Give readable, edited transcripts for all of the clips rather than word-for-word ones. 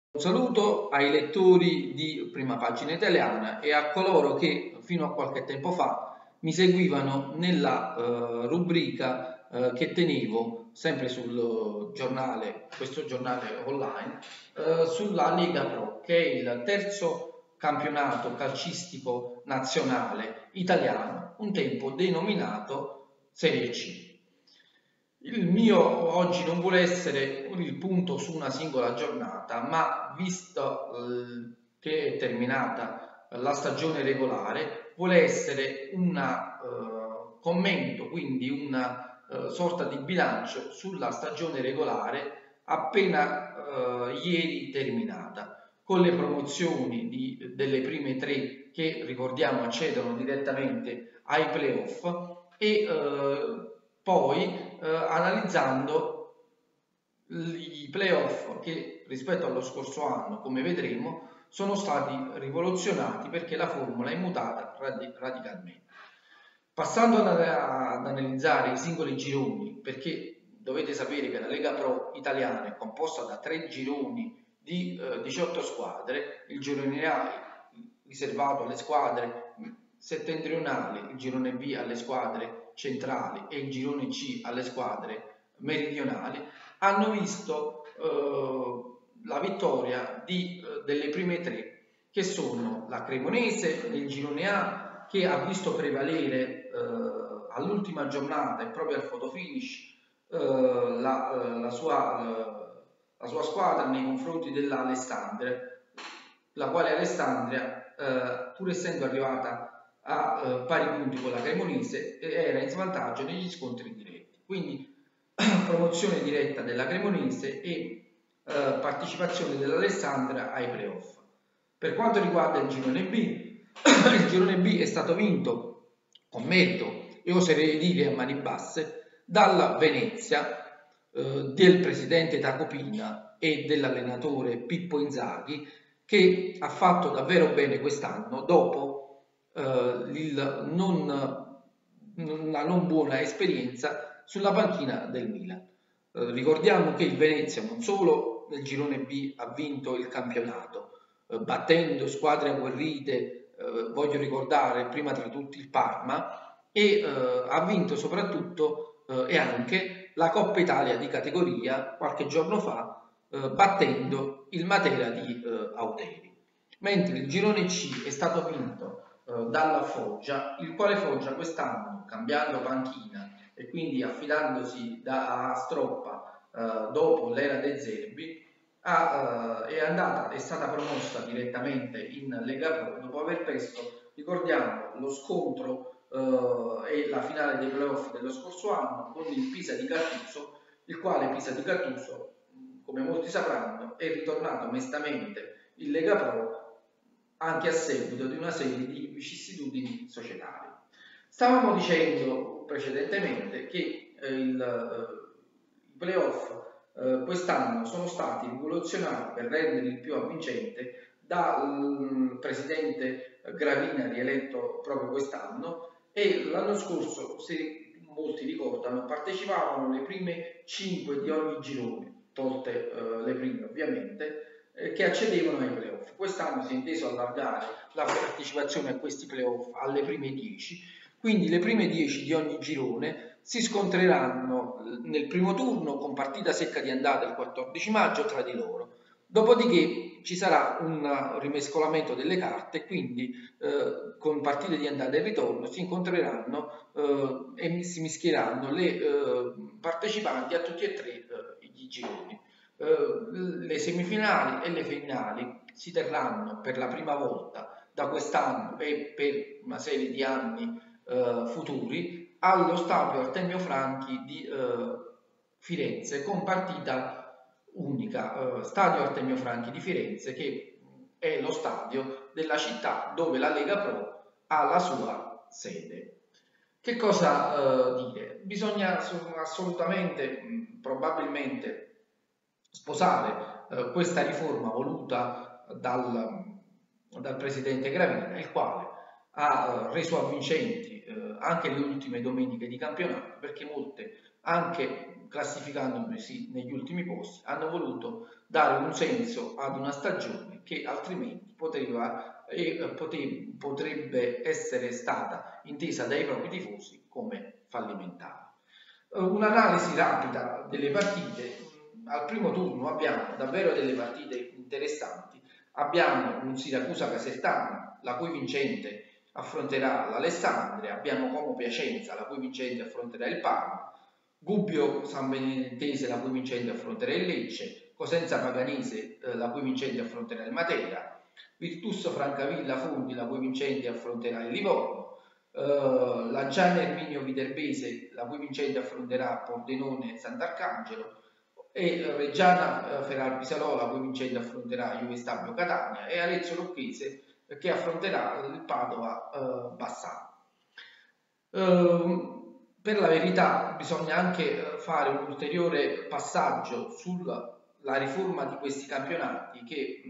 Un saluto ai lettori di Prima Pagina Italiana e a coloro che fino a qualche tempo fa mi seguivano nella rubrica che tenevo sempre sul giornale, questo giornale online, sulla Lega Pro, che è il terzo campionato calcistico nazionale italiano, un tempo denominato Serie C. Il mio oggi non vuole essere il punto su una singola giornata, ma visto che è terminata la stagione regolare, vuole essere un commento, quindi una sorta di bilancio sulla stagione regolare appena ieri terminata, con le promozioni delle prime tre che ricordiamo accedono direttamente ai playoff e poi analizzando i playoff che rispetto allo scorso anno, come vedremo, sono stati rivoluzionati perché la formula è mutata radicalmente. Passando ad analizzare i singoli gironi, perché dovete sapere che la Lega Pro italiana è composta da 3 gironi di 18 squadre, il girone A è riservato alle squadre settentrionali, il girone B alle squadre centrali e il girone C alle squadre meridionali, hanno visto la vittoria delle prime tre, che sono la Cremonese nel girone A, che ha visto prevalere all'ultima giornata e proprio al fotofinish la sua squadra nei confronti dell'Alessandria, la quale Alessandria, pur essendo arrivata a pari punti con la Cremonese, era in svantaggio negli scontri diretti. Quindi promozione diretta della Cremonese e partecipazione dell'Alessandria ai playoff. Per quanto riguarda il girone B, il girone B è stato vinto con merito e oserei dire a mani basse dalla Venezia del presidente Tacopina e dell'allenatore Pippo Inzaghi, che ha fatto davvero bene quest'anno dopo una non buona esperienza sulla panchina del Milan. Ricordiamo che il Venezia non solo nel girone B ha vinto il campionato, battendo squadre agguerrite, voglio ricordare prima tra tutti il Parma, e ha vinto soprattutto e anche la Coppa Italia di categoria qualche giorno fa, battendo il Matera di Auteri. Mentre il girone C è stato vinto dalla Foggia, il quale Foggia quest'anno, cambiando panchina e quindi affidandosi a Stroppa dopo l'era De Zerbi, è stata promossa direttamente in Lega Pro dopo aver perso, ricordiamo, lo scontro e la finale dei playoff dello scorso anno con il Pisa di Gattuso, il quale Pisa di Gattuso, come molti sapranno, è ritornato mestamente in Lega Pro anche a seguito di una serie di vicissitudini societarie. Stavamo dicendo precedentemente che i playoff quest'anno sono stati rivoluzionati per renderli più avvincente dal presidente Gravina, rieletto proprio quest'anno, e l'anno scorso, se molti ricordano, partecipavano le prime 5 di ogni girone, tolte le prime ovviamente, che accedevano ai playoff. Quest'anno si è inteso allargare la partecipazione a questi playoff alle prime 10, quindi le prime 10 di ogni girone si scontreranno nel primo turno con partita secca di andata il 14 maggio tra di loro. Dopodiché ci sarà un rimescolamento delle carte, quindi con partite di andata e ritorno si incontreranno e si mischieranno le partecipanti a tutti e tre i gironi. Le semifinali e le finali si terranno per la prima volta da quest'anno e per una serie di anni futuri allo stadio Artemio Franchi di Firenze, con partita unica. Stadio Artemio Franchi di Firenze, che è lo stadio della città dove la Lega Pro ha la sua sede. Che cosa dire? Bisogna assolutamente, probabilmente, sposare questa riforma voluta dal presidente Gravina, il quale ha reso avvincenti anche le ultime domeniche di campionato, perché molte, anche classificandosi negli ultimi posti, hanno voluto dare un senso ad una stagione che altrimenti potrebbe essere stata intesa dai propri tifosi come fallimentare. Un'analisi rapida delle partite. Al primo turno abbiamo davvero delle partite interessanti. Abbiamo un Siracusa-Casertana, la cui vincente affronterà l'Alessandria, abbiamo Como Piacenza, la cui vincente affronterà il Parma, Gubbio San Benedettese, la cui vincente affronterà il Lecce, Cosenza Paganese, la cui vincente affronterà il Matera, Virtus Francavilla Fundi, la cui vincente affronterà il Livorno, Lanciano Erminio Viterbese, la cui vincente affronterà Pordenone e Sant'Arcangelo, e Reggiana Ferrar Pisalò, la cui vincente affronterà Juve Stabio Catania, e Arezzo Lucchese che affronterà il Padova Bassano. Per la verità bisogna anche fare un ulteriore passaggio sulla riforma di questi campionati che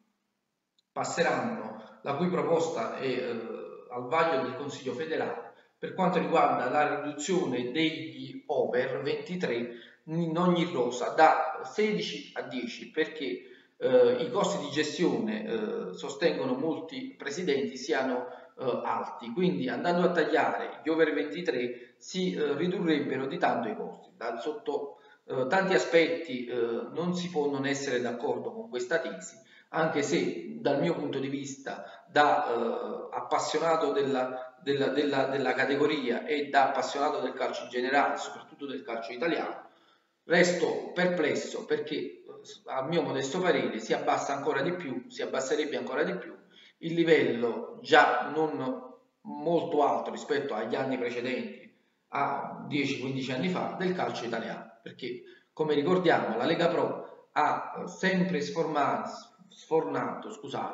passeranno, la cui proposta è al vaglio del Consiglio federale per quanto riguarda la riduzione degli over 23 in ogni rosa da 16 a 10, perché i costi di gestione sostengono molti presidenti siano alti, quindi andando a tagliare gli over 23 si ridurrebbero di tanto i costi. Sotto tanti aspetti non si può non essere d'accordo con questa tesi, anche se dal mio punto di vista da appassionato della categoria e da appassionato del calcio in generale, soprattutto del calcio italiano, resto perplesso perché a mio modesto parere si abbasserebbe ancora di più il livello già non molto alto rispetto agli anni precedenti, a 10-15 anni fa, del calcio italiano, perché come ricordiamo la Lega Pro ha sempre sfornato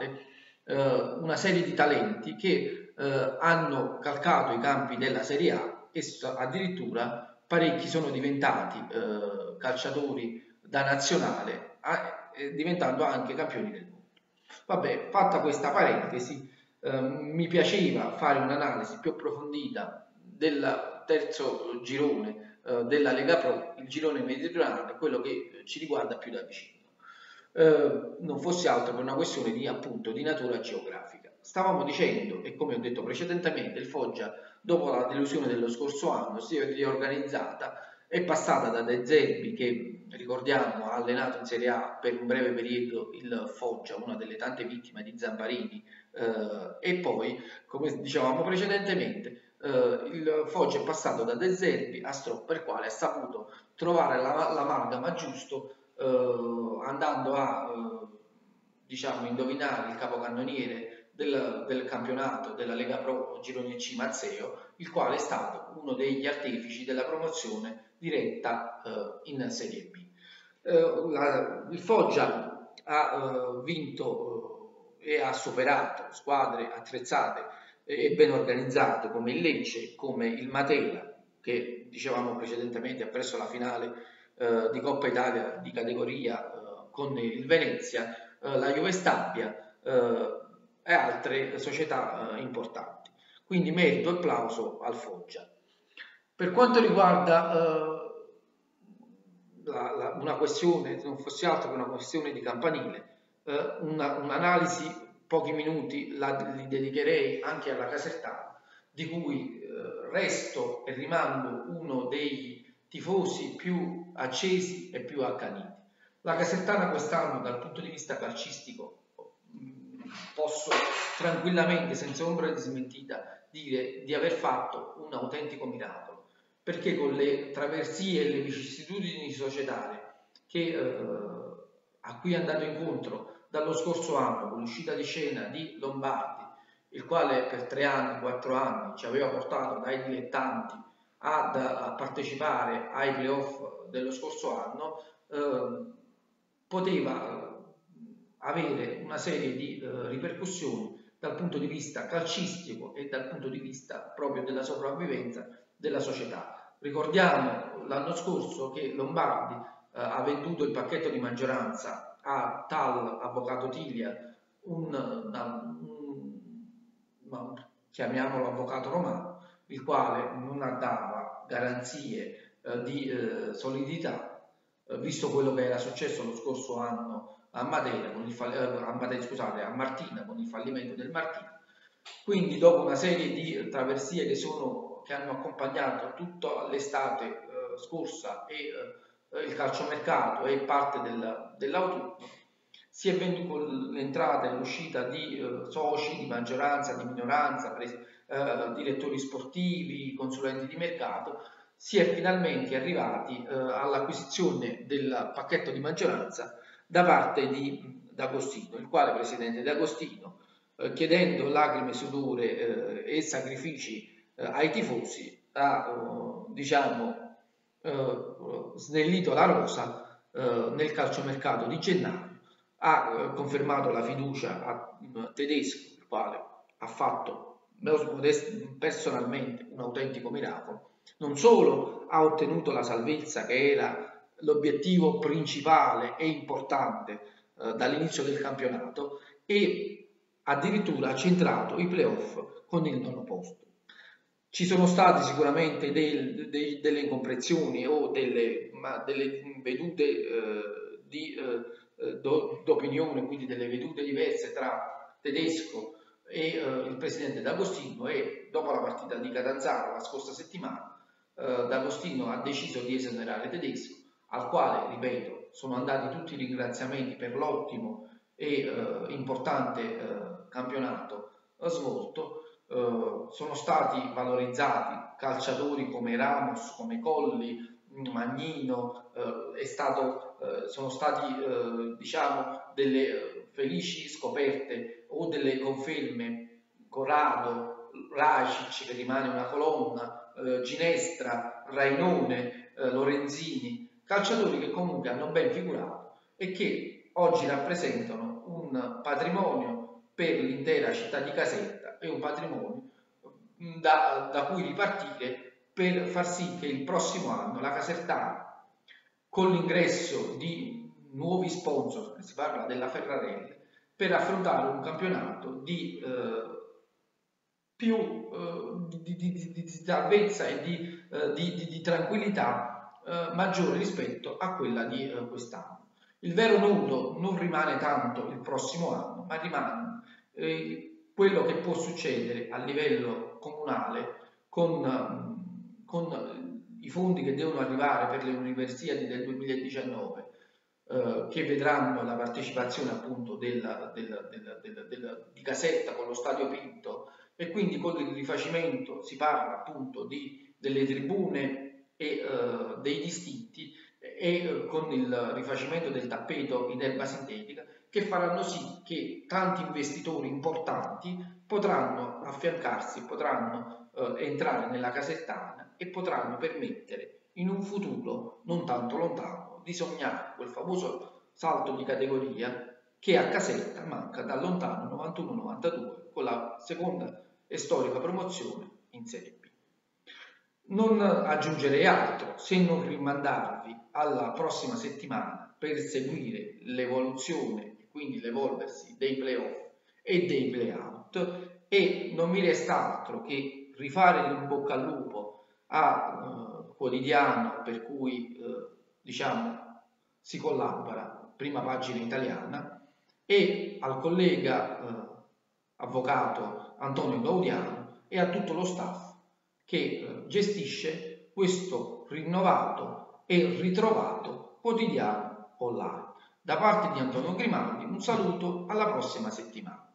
una serie di talenti che hanno calcato i campi della Serie A e addirittura parecchi sono diventati calciatori da nazionale, diventando anche campioni del mondo. Vabbè, fatta questa parentesi, mi piaceva fare un'analisi più approfondita del terzo girone della Lega Pro, il girone meridionale, quello che ci riguarda più da vicino. Non fosse altro per una questione di, appunto, di natura geografica. Stavamo dicendo, e come ho detto precedentemente, il Foggia, dopo la delusione dello scorso anno, si è riorganizzata, è passata da De Zerbi, che ricordiamo ha allenato in Serie A per un breve periodo il Foggia, una delle tante vittime di Zamparini, e poi, come dicevamo precedentemente, il Foggia è passato da De Zerbi a Stropp, per quale ha saputo trovare l'amalgama giusto, andando a diciamo indovinare il capocannoniere del campionato della Lega Pro Girone C Mazzeo, il quale è stato uno degli artefici della promozione diretta in Serie B. Il Foggia ha vinto e ha superato squadre attrezzate e ben organizzate come il Lecce, come il Matera, che dicevamo precedentemente ha perso la finale di Coppa Italia di categoria con il Venezia, la Juve Stabia e altre società importanti. Quindi merito e applauso al Foggia. Per quanto riguarda una questione, non fosse altro che una questione di campanile, un'analisi, pochi minuti li dedicherei anche alla Casertana, di cui resto e rimango uno dei tifosi più accesi e più accaniti. La Casertana quest'anno dal punto di vista calcistico posso tranquillamente, senza ombra di smentita, dire di aver fatto un autentico miracolo, perché con le traversie e le vicissitudini societarie a cui è andato incontro dallo scorso anno con l'uscita di scena di Lombardi, il quale per 3 anni, 4 anni ci aveva portato dai dilettanti a partecipare ai playoff dello scorso anno, poteva avere una serie di ripercussioni dal punto di vista calcistico e dal punto di vista proprio della sopravvivenza della società. Ricordiamo l'anno scorso che Lombardi ha venduto il pacchetto di maggioranza a tal avvocato Tiglia, chiamiamolo avvocato romano, il quale non dava garanzie di solidità, visto quello che era successo lo scorso anno a Matera, a Martina, con il fallimento del Martina. Quindi dopo una serie di traversie che hanno accompagnato tutta l'estate scorsa e il calciomercato e parte dell'autunno, si è venuto con l'entrata e l'uscita di soci, di maggioranza, di minoranza, direttori sportivi, consulenti di mercato, si è finalmente arrivati all'acquisizione del pacchetto di maggioranza da parte di D'Agostino, il quale presidente D'Agostino, chiedendo lacrime, sudore e sacrifici ai tifosi, ha diciamo snellito la rosa nel calciomercato di gennaio, ha confermato la fiducia a Tedesco, il quale ha fatto personalmente un autentico miracolo. Non solo ha ottenuto la salvezza, che era l'obiettivo principale e importante dall'inizio del campionato, e addirittura ha centrato i playoff con il nono posto. Ci sono state sicuramente delle incomprensioni o delle vedute d'opinione, quindi delle vedute diverse tra Tedesco e il presidente D'Agostino, e dopo la partita di Catanzaro la scorsa settimana D'Agostino ha deciso di esonerare Tedesco, al quale, ripeto, sono andati tutti i ringraziamenti per l'ottimo e importante campionato svolto. Sono stati valorizzati calciatori come Ramos, come Colli, Magnino, sono stati diciamo delle felici scoperte o delle conferme. Corrado, Racic, che rimane una colonna, Ginestra, Rainone, Lorenzini, calciatori che comunque hanno ben figurato e che oggi rappresentano un patrimonio per l'intera città di Caserta e un patrimonio da cui ripartire per far sì che il prossimo anno la Casertana, con l'ingresso di nuovi sponsor, si parla della Ferrarelli, per affrontare un campionato di più di salvezza e di tranquillità maggiore rispetto a quella di quest'anno. Il vero nodo non rimane tanto il prossimo anno, ma rimane quello che può succedere a livello comunale con i fondi che devono arrivare per le Universiadi del 2019, che vedranno la partecipazione appunto di Caserta con lo Stadio Pinto, e quindi con il rifacimento si parla appunto delle tribune e dei distinti, e con il rifacimento del tappeto in erba sintetica, che faranno sì che tanti investitori importanti potranno affiancarsi, potranno entrare nella Casertana e potranno permettere in un futuro non tanto lontano di sognare quel famoso salto di categoria che a Caserta manca dal lontano 91-92 con la seconda e storica promozione in Serie B. Non aggiungerei altro se non rimandarvi alla prossima settimana per seguire l'evoluzione e quindi l'evolversi dei playoff e dei playout, e non mi resta altro che rifare in bocca al lupo a Quotidiano, per cui diciamo si collabora, prima pagina italiana, e al collega avvocato Antonio Gaudiano e a tutto lo staff che gestisce questo rinnovato e ritrovato quotidiano online. Da parte di Antonio Grimaldi un saluto, alla prossima settimana.